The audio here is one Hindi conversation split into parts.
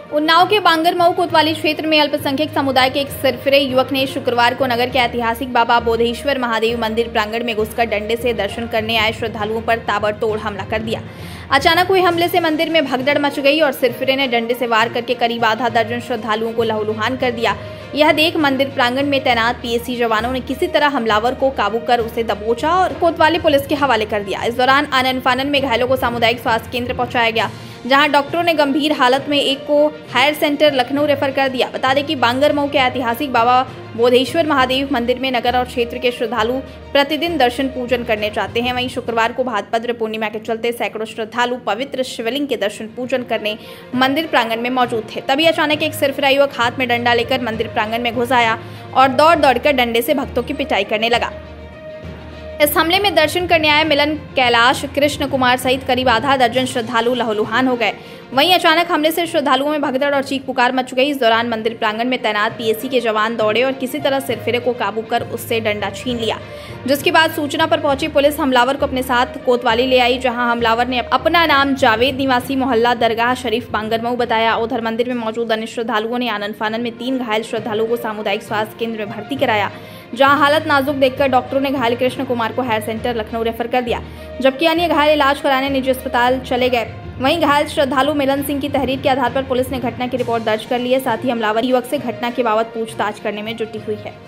उन्नाव के बांगरमऊ कोतवाली क्षेत्र में अल्पसंख्यक समुदाय के एक सरफिरे युवक ने शुक्रवार को नगर के ऐतिहासिक बाबा बोधेश्वर महादेव मंदिर प्रांगण में घुसकर डंडे से दर्शन करने आए श्रद्धालुओं पर ताबड़तोड़ हमला कर दिया। अचानक हुए हमले से मंदिर में भगदड़ मच गई और सिरफिरे ने डंडे से वार करके करीब आधा दर्जन श्रद्धालुओं को लहूलुहान कर दिया। यह देख मंदिर प्रांगण में तैनात पीएसी जवानों ने किसी तरह हमलावर को काबू कर उसे दबोचा और कोतवाली पुलिस के हवाले कर दिया। इस दौरान आनन फानन में घायलों को सामुदायिक स्वास्थ्य केंद्र पहुंचाया गया, जहां डॉक्टरों ने गंभीर हालत में एक को हायर सेंटर लखनऊ रेफर कर दिया। बता दें कि बांगरमऊ के ऐतिहासिक बाबा बोधेश्वर महादेव मंदिर में नगर और क्षेत्र के श्रद्धालु प्रतिदिन दर्शन पूजन करने जाते हैं। वहीं शुक्रवार को भाद्रपद पूर्णिमा के चलते सैकड़ों श्रद्धालु पवित्र शिवलिंग के दर्शन पूजन करने मंदिर प्रांगण में मौजूद थे। तभी अचानक एक सिरफिरा युवक हाथ में डंडा लेकर मंदिर प्रांगण में घुस आया और दौड़ दौड़कर डंडे से भक्तों की पिटाई करने लगा। इस हमले में दर्शन करने आए मिलन, कैलाश, कृष्ण कुमार सहित करीब आधा दर्जन श्रद्धालु लहूलुहान हो गए। वहीं अचानक हमले से श्रद्धालुओं में भगदड़ और चीख पुकार मच गई। इस दौरान मंदिर प्रांगण में तैनात पीएसी के जवान दौड़े और किसी तरह सिरफिरे को काबू कर उससे डंडा छीन लिया, जिसके बाद सूचना पर पहुंची पुलिस हमलावर को अपने साथ कोतवाली ले आई, जहां हमलावर ने अपना नाम जावेद निवासी मोहल्ला दरगाह शरीफ बांगरमऊ बताया। उधर मंदिर में मौजूद अन्य श्रद्धालुओं ने आनन फानन में 3 घायल श्रद्धालुओं को सामुदायिक स्वास्थ्य केंद्र में भर्ती कराया, जहां हालत नाजुक देखकर डॉक्टरों ने घायल कृष्ण कुमार को हायर सेंटर लखनऊ रेफर कर दिया, जबकि अन्य घायल इलाज कराने निजी अस्पताल चले गए। वहीं घायल श्रद्धालु मिलन सिंह की तहरीर के आधार पर पुलिस ने घटना की रिपोर्ट दर्ज कर ली है। साथ ही हमलावर युवक से घटना के बाबत पूछताछ करने में जुटी हुई है।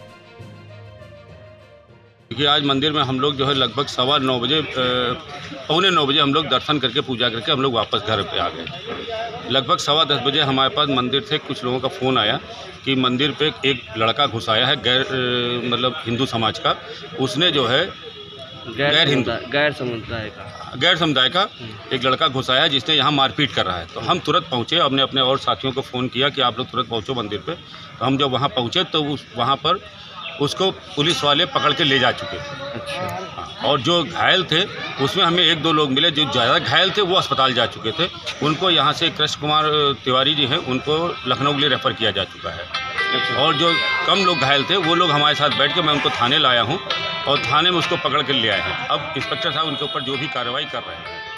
क्योंकि आज मंदिर में हम लोग जो है लगभग 9:15 बजे, पौने 9 बजे हम लोग दर्शन करके पूजा करके हम लोग वापस घर पे आ गए। लगभग 10:15 बजे हमारे पास मंदिर से कुछ लोगों का फ़ोन आया कि मंदिर पे एक लड़का घुस आया है मतलब हिंदू समाज का। उसने जो है गैर समुदाय का एक लड़का घुस आया जिसने यहाँ मारपीट कर रहा है। तो हम तुरंत पहुँचे, हमने अपने और साथियों को फ़ोन किया कि आप लोग तुरंत पहुँचो मंदिर पे। तो हम जब वहाँ पहुँचे तो वहाँ पर उसको पुलिस वाले पकड़ के ले जा चुके थे। अच्छा। और जो घायल थे उसमें हमें 1-2 लोग मिले। जो ज़्यादा घायल थे वो अस्पताल जा चुके थे। उनको यहाँ से कृष्ण कुमार तिवारी जी हैं, उनको लखनऊ के लिए रेफ़र किया जा चुका है। अच्छा। और जो कम लोग घायल थे वो लोग हमारे साथ बैठ के मैं उनको थाने लाया हूँ और थाने में उसको पकड़ के ले आए हैं। अब इंस्पेक्टर साहब उनके ऊपर जो भी कार्रवाई कर रहे हैं।